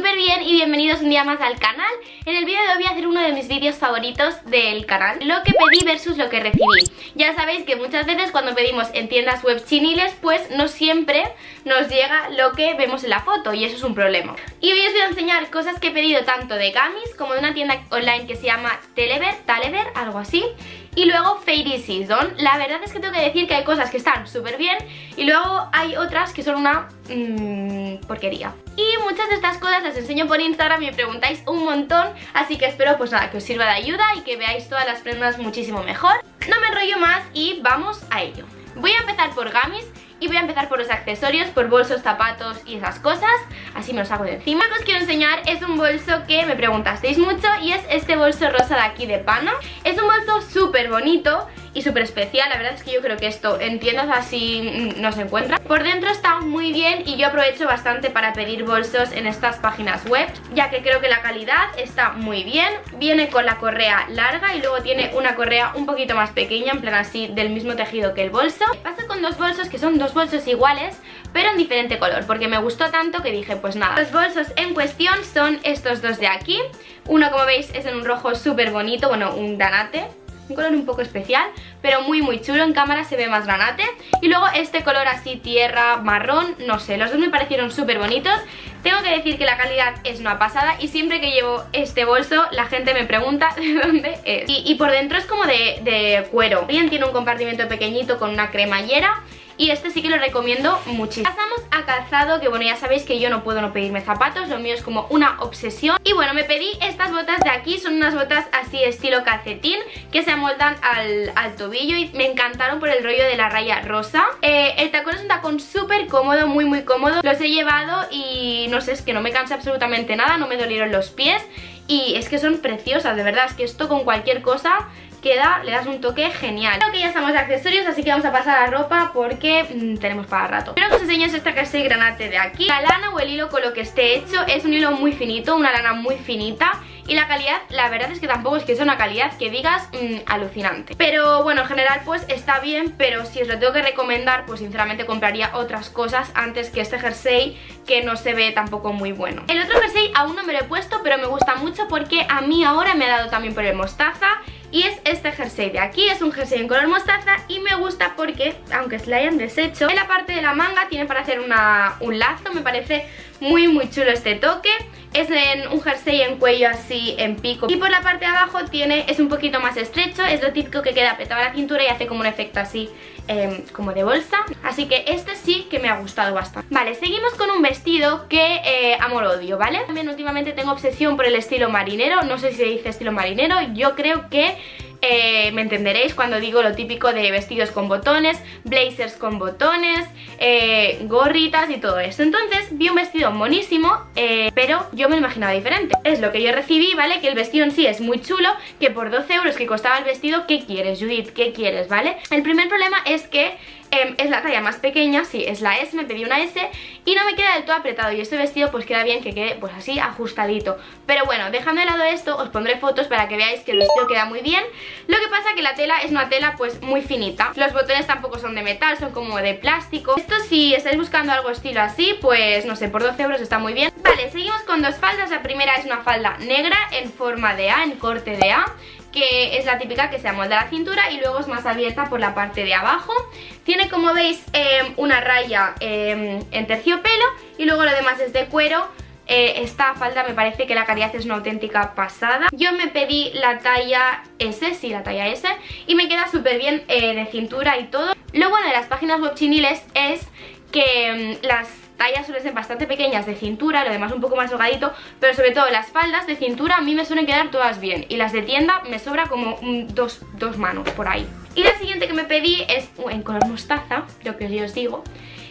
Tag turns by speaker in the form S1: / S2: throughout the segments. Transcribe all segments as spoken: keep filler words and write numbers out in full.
S1: súper bien y bienvenidos un día más al canal. En el vídeo de hoy voy a hacer uno de mis vídeos favoritos del canal, lo que pedí versus lo que recibí. Ya sabéis que muchas veces cuando pedimos en tiendas web chiniles, pues no siempre nos llega lo que vemos en la foto y eso es un problema. Y hoy os voy a enseñar cosas que he pedido tanto de Gamis como de una tienda online que se llama Telever, Talever, algo así. Y luego Fairy Season. La verdad es que tengo que decir que hay cosas que están súper bien y luego hay otras que son una mmm, porquería. Y muchas de estas cosas las enseño por Instagram y me preguntáis un montón, así que espero pues nada, que os sirva de ayuda y que veáis todas las prendas muchísimo mejor. No me enrollo más y vamos a ello. Voy a empezar por Gamis y voy a empezar por los accesorios, por bolsos, zapatos y esas cosas. Así me los hago de encima. Lo que os quiero enseñar es un bolso que me preguntasteis mucho y es este bolso rosa de aquí de Pana. Es un bolso súper bonito y súper especial. La verdad es que yo creo que esto en tiendas así no se encuentra. Por dentro está muy bien y yo aprovecho bastante para pedir bolsos en estas páginas web, ya que creo que la calidad está muy bien. Viene con la correa larga y luego tiene una correa un poquito más pequeña, en plan así del mismo tejido que el bolso. Pasa con dos bolsos que son dos bolsos iguales pero en diferente color, porque me gustó tanto que dije pues nada. Los bolsos en cuestión son estos dos de aquí. Uno, como veis, es en un rojo súper bonito, bueno, un granate, un color un poco especial, pero muy muy chulo. En cámara se ve más granate. Y luego este color así tierra, marrón, no sé, los dos me parecieron súper bonitos. Tengo que decir que la calidad es una pasada y siempre que llevo este bolso la gente me pregunta de dónde es. Y, y por dentro es como de, de cuero. Bien, tiene un compartimento pequeñito con una cremallera. Y este sí que lo recomiendo muchísimo. Pasamos a calzado, que bueno, ya sabéis que yo no puedo no pedirme zapatos, lo mío es como una obsesión. Y bueno, me pedí estas botas de aquí, son unas botas así estilo calcetín, que se amoldan al, al tobillo y me encantaron por el rollo de la raya rosa. Eh, el tacón es un tacón súper cómodo, muy muy cómodo. Los he llevado y no sé, es que no me cansa absolutamente nada, no me dolieron los pies. Y es que son preciosas, de verdad, es que esto con cualquier cosa queda, le das un toque genial. Creo que ya estamos de accesorios, así que vamos a pasar a la ropa porque mmm, tenemos para rato. Quiero que os enseño este jersey granate de aquí. La lana o el hilo con lo que esté hecho es un hilo muy finito, una lana muy finita. Y la calidad, la verdad es que tampoco es que sea una calidad que digas mmm, alucinante. Pero bueno, en general pues está bien, pero si os lo tengo que recomendar, pues sinceramente compraría otras cosas antes que este jersey, que no se ve tampoco muy bueno. El otro jersey aún no me lo he puesto, pero me gusta mucho porque a mí ahora me ha dado también por el mostaza. Y es este jersey de aquí, es un jersey en color mostaza y me gusta porque, aunque se le hayan deshecho, en la parte de la manga tiene para hacer una, un lazo, me parece muy muy chulo este toque. Es en un jersey en cuello así en pico y por la parte de abajo tiene, es un poquito más estrecho, es lo típico que queda apretado a la cintura y hace como un efecto así eh, como de bolsa. Así que este sí que me ha gustado bastante. Vale, seguimos con un vestido que eh, amor-odio, ¿vale? También últimamente tengo obsesión por el estilo marinero, no sé si se dice estilo marinero, yo creo que Eh, me entenderéis cuando digo lo típico de vestidos con botones, blazers con botones, eh, gorritas y todo eso. Entonces vi un vestido monísimo, eh, pero yo me lo imaginaba diferente. Es lo que yo recibí, ¿vale? Que el vestido en sí es muy chulo, que por doce euros que costaba el vestido, ¿qué quieres, Judith? ¿Qué quieres, vale? El primer problema es que Eh, es la talla más pequeña, sí, es la S, me pedí una S y no me queda del todo apretado y este vestido pues queda bien que quede pues así ajustadito. Pero bueno, dejando de lado esto, os pondré fotos para que veáis que el vestido queda muy bien. Lo que pasa que la tela es una tela pues muy finita, los botones tampoco son de metal, son como de plástico. Esto si estáis buscando algo estilo así, pues no sé, por doce euros está muy bien. Vale, seguimos con dos faldas, la primera es una falda negra en forma de A, en corte de A, que es la típica que se amolda a la cintura y luego es más abierta por la parte de abajo. Tiene, como veis, eh, una raya eh, en terciopelo y luego lo demás es de cuero. Eh, esta falda me parece que la calidad es una auténtica pasada. Yo me pedí la talla S, sí, la talla S, y me queda súper bien eh, de cintura y todo. Lo bueno de las páginas web chiniles es que mm, las tallas suelen ser bastante pequeñas de cintura, lo demás un poco más holgadito, pero sobre todo las faldas de cintura a mí me suelen quedar todas bien y las de tienda me sobra como mm, dos, dos manos por ahí. Y la siguiente que me pedí es uh, en color mostaza, lo que yo os digo.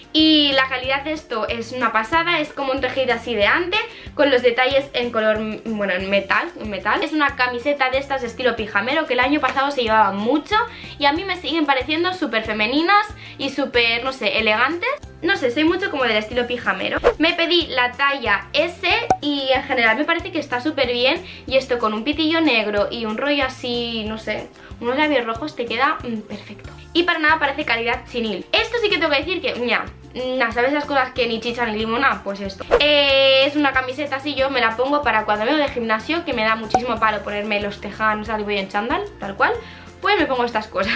S1: Y la calidad de esto es una pasada, es como un tejido así de ante, con los detalles en color, bueno, en metal, en metal. Es una camiseta de estas de estilo pijamero que el año pasado se llevaba mucho y a mí me siguen pareciendo súper femeninas y súper, no sé, elegantes. no sé, soy mucho como del estilo pijamero. Me pedí la talla S y en general me parece que está súper bien. Y esto con un pitillo negro y un rollo así, no sé, unos labios rojos te queda mmm, perfecto. Y para nada parece calidad chinil. Esto sí que tengo que decir que, mira, ¿sabes esas cosas que ni chicha ni limona? Pues esto. Eh, es una camiseta así, yo me la pongo para cuando vengo de gimnasio, que me da muchísimo palo ponerme los tejanos, tal, y voy en chándal, tal cual. Pues me pongo estas cosas.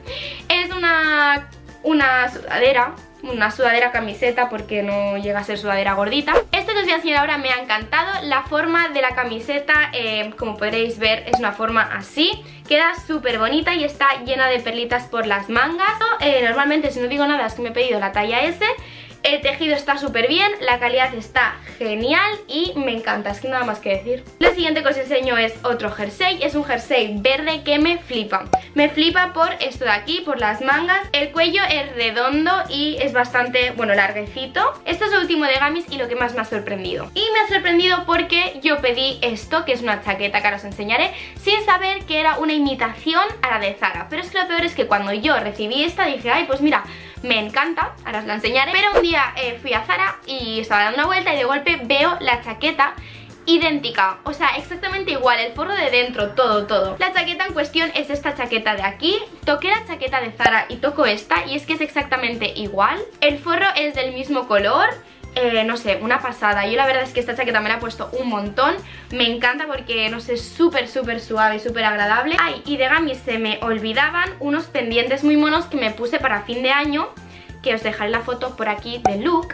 S1: Es una, una sudadera, una sudadera camiseta porque no llega a ser sudadera gordita. Esto que os voy a enseñar ahora me ha encantado. La forma de la camiseta, eh, como podréis ver, es una forma así. Queda súper bonita y está llena de perlitas por las mangas. eh, Normalmente, si no digo nada, es que me he pedido la talla S. El tejido está súper bien, la calidad está genial y me encanta, es que nada más que decir. Lo siguiente que os enseño es otro jersey, es un jersey verde que me flipa. Me flipa por esto de aquí, por las mangas. El cuello es redondo y es bastante, bueno, larguecito. Esto es lo último de Gamis y lo que más me ha sorprendido. Y me ha sorprendido porque yo pedí esto, que es una chaqueta que ahora os enseñaré, sin saber que era una imitación a la de Zara. Pero es que lo peor es que cuando yo recibí esta dije, ay, pues mira, me encanta, ahora os la enseñaré. Pero un día eh, fui a Zara y estaba dando una vuelta y de golpe veo la chaqueta idéntica, o sea, exactamente igual, el forro de dentro, todo, todo. La chaqueta en cuestión es esta chaqueta de aquí. Toqué la chaqueta de Zara y toco esta y es que es exactamente igual. El forro es del mismo color. Eh, no sé, una pasada. Yo la verdad es que esta chaqueta me la he puesto un montón. Me encanta porque, no sé, es súper, súper suave, súper agradable. Ay, y de Gamis se me olvidaban unos pendientes muy monos que me puse para fin de año, que os dejaré la foto por aquí del look.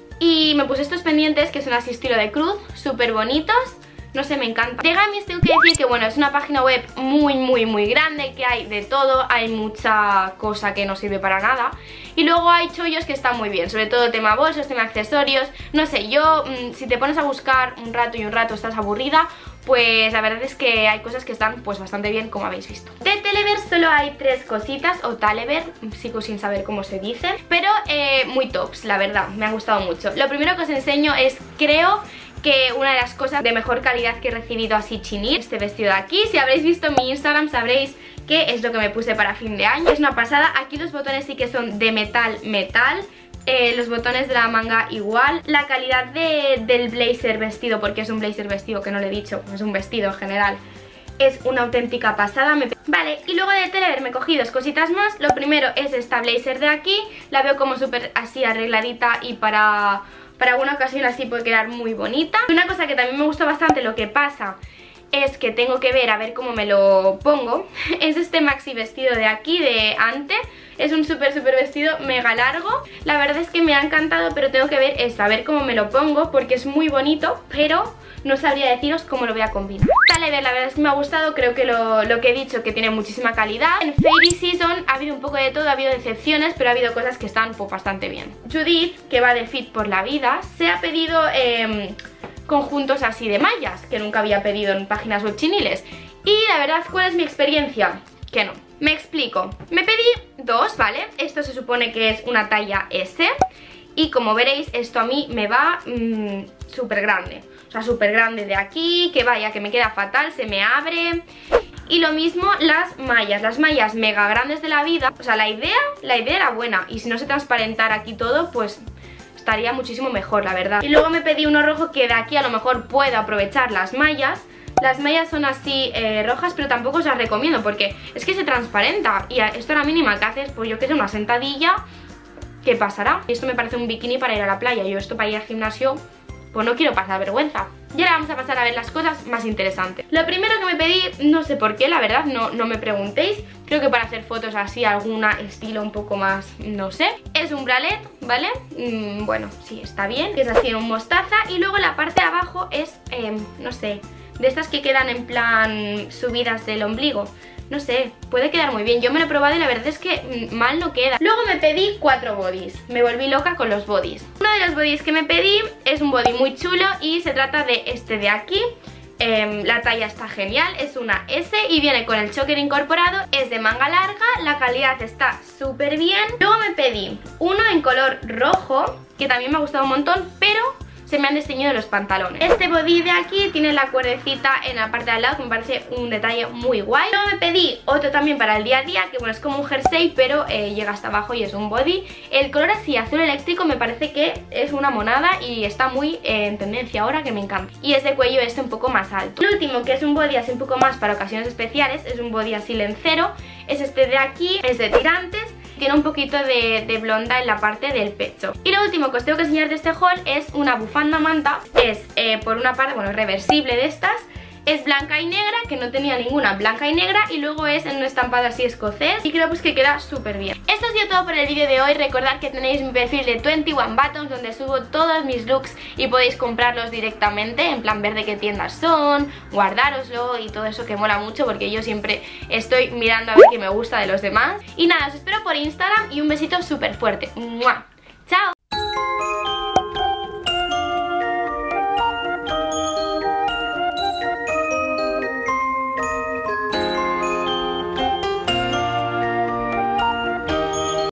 S1: Y me puse estos pendientes que son así estilo de cruz, súper bonitos. No sé, me encanta. De Gamis tengo que decir que, bueno, es una página web muy, muy, muy grande, que hay de todo, hay mucha cosa que no sirve para nada. Y luego hay chollos que están muy bien, sobre todo tema bolsos, tema accesorios. No sé, yo, mmm, si te pones a buscar un rato y un rato estás aburrida, pues la verdad es que hay cosas que están pues bastante bien, como habéis visto. De Telever solo hay tres cositas, o Telever, sigo sin saber cómo se dice, pero eh, muy tops, la verdad, me han gustado mucho. Lo primero que os enseño es, creo que una de las cosas de mejor calidad que he recibido así chinil, este vestido de aquí. Si habréis visto mi Instagram sabréis que es lo que me puse para fin de año. Es una pasada. Aquí los botones sí que son de metal, metal. Eh, los botones de la manga igual. La calidad de, del blazer vestido, porque es un blazer vestido, que no lo he dicho, es un vestido en general, es una auténtica pasada. Me... Vale, y luego de Telever me cogí dos cositas más. Lo primero es esta blazer de aquí. La veo como súper así arregladita y para... para alguna ocasión así puede quedar muy bonita. Una cosa que también me gusta bastante, lo que pasa es que tengo que ver a ver cómo me lo pongo, es este maxi vestido de aquí, de Ante. Es un súper súper vestido mega largo. La verdad es que me ha encantado, pero tengo que ver esto, a ver cómo me lo pongo, porque es muy bonito, pero no sabría deciros cómo lo voy a combinar. Telever, la verdad es que me ha gustado, creo que lo, lo que he dicho, que tiene muchísima calidad. En Fairy Season ha habido un poco de todo, ha habido decepciones, pero ha habido cosas que están pues bastante bien. Judith, que va de Fit por la Vida, se ha pedido eh, conjuntos así de mallas, que nunca había pedido en páginas web chiniles. Y la verdad, ¿cuál es mi experiencia? Que no. Me explico. Me pedí dos, ¿vale? Esto se supone que es una talla S. Y como veréis, esto a mí me va mmm, súper grande. O sea, súper grande de aquí, que vaya, que me queda fatal, se me abre. Y lo mismo las mallas, las mallas mega grandes de la vida. O sea, la idea, la idea era buena. Y si no se transparentara aquí todo, pues estaría muchísimo mejor, la verdad. Y luego me pedí uno rojo que de aquí a lo mejor puedo aprovechar las mallas. Las mallas son así eh, rojas, pero tampoco os las recomiendo porque es que se transparenta. Y a esto a la mínima que haces, pues yo que sé, una sentadilla, ¿qué pasará? Esto me parece un bikini para ir a la playa. Yo esto para ir al gimnasio, pues no quiero pasar vergüenza. Y ahora vamos a pasar a ver las cosas más interesantes. Lo primero que me pedí, no sé por qué, la verdad, no, no me preguntéis. Creo que para hacer fotos así, alguna estilo un poco más, no sé. Es un bralet, ¿vale? Mm, bueno, sí, está bien. Es así en un mostaza. Y luego la parte de abajo es, eh, no sé, de estas que quedan en plan subidas del ombligo. No sé, puede quedar muy bien. Yo me lo he probado y la verdad es que mal no queda. Luego me pedí cuatro bodies. Me volví loca con los bodies. Uno de los bodies que me pedí es un body muy chulo y se trata de este de aquí. Eh, la talla está genial, es una S y viene con el choker incorporado. Es de manga larga, la calidad está súper bien. Luego me pedí uno en color rojo, que también me ha gustado un montón, pero se me han desteñido los pantalones. Este body de aquí tiene la cuerdecita en la parte de al lado, que me parece un detalle muy guay. Luego me pedí otro también para el día a día, que bueno, es como un jersey, pero eh, llega hasta abajo y es un body. El color así azul eléctrico me parece que es una monada y está muy eh, en tendencia ahora, que me encanta. Y es de cuello este un poco más alto. El último, que es un body así un poco más para ocasiones especiales, es un body así lencero, es este de aquí, es de tirantes. Tiene un poquito de, de blonda en la parte del pecho. Y lo último que os tengo que enseñar de este haul es una bufanda manta. Es eh, por una parte, bueno, reversible de estas. Es blanca y negra, que no tenía ninguna blanca y negra, y luego es en un estampado así escocés, y creo pues que queda súper bien. Esto ha sido todo por el vídeo de hoy. Recordad que tenéis mi perfil de veintiuno Buttons, donde subo todos mis looks y podéis comprarlos directamente, en plan ver de qué tiendas son, guardároslo y todo eso, que mola mucho, porque yo siempre estoy mirando a ver qué me gusta de los demás. Y nada, os espero por Instagram y un besito súper fuerte. ¡Mua! ¡Chao!